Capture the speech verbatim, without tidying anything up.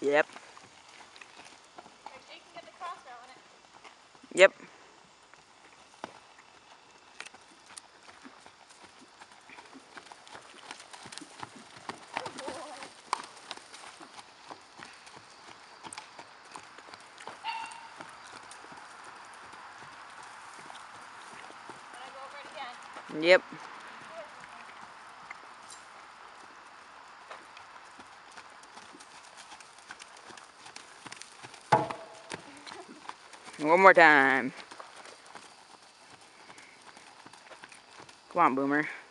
Yep. Okay, so you can get the crossbow on it. Yep. Yep. One more time. Come on, Boomer.